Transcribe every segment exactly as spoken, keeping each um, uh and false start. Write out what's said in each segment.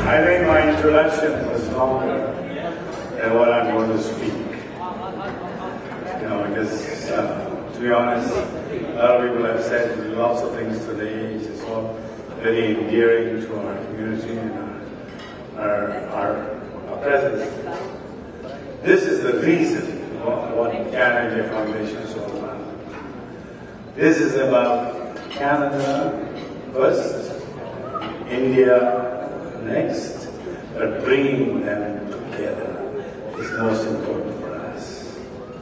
I think my introduction was longer than what I'm going to speak. You know, because uh, to be honest, a lot of people have said lots of things today. It's all very endearing to our community and our, our, our, our presence. This is the reason what, what Canada India Foundation is all about. This is about Canada first, India next, but bringing them together is most important for us.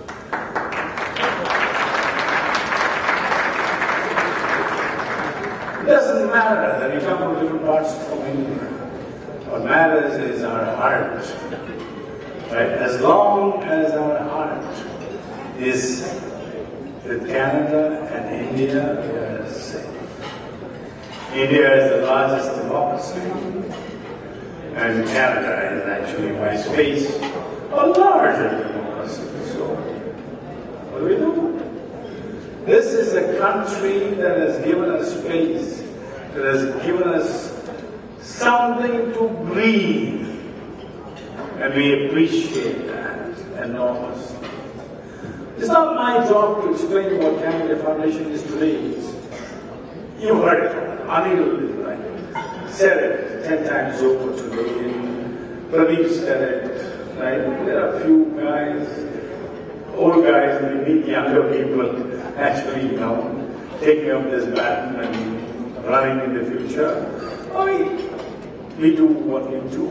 It doesn't matter that we come from different parts of India. What matters is our heart. Right? As long as our heart is with Canada and India, we are safe. India is the largest democracy, and Canada is actually, by space, a larger democracy. So, what do we do? This is a country that has given us space, that has given us something to breathe, and we appreciate that enormously. It's not my job to explain what Canada Foundation is today. You heard it. Anil right, said it ten times over today. Pradeep said it. Right? There are a few guys, old guys, and we meet younger people actually, you know, taking up this baton and running in the future. I mean, we do what we do.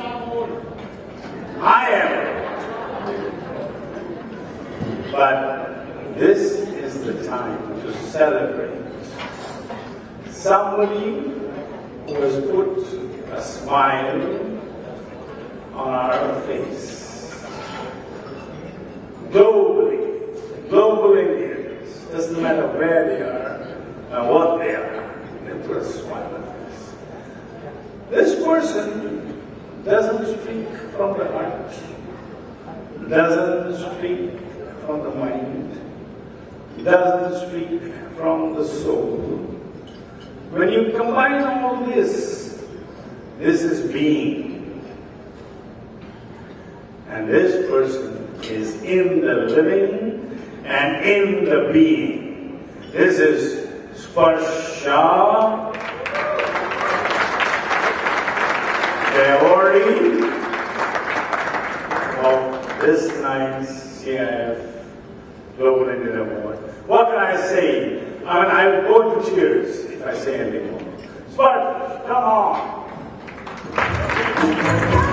I am. But this is the time to celebrate somebody who has put a smile on our face. Globally, global Indians, doesn't matter where they are and what they are, they put a smile on our face. This person doesn't speak from the heart, doesn't speak from the mind, doesn't speak from the soul. When you combine all this, this is being. And this person is in the living and in the being. This is Sparsha Deori of this night's C I F Global Indian Award. What can I say? I mean, I will go into tears if I say anything more. Spart, come on!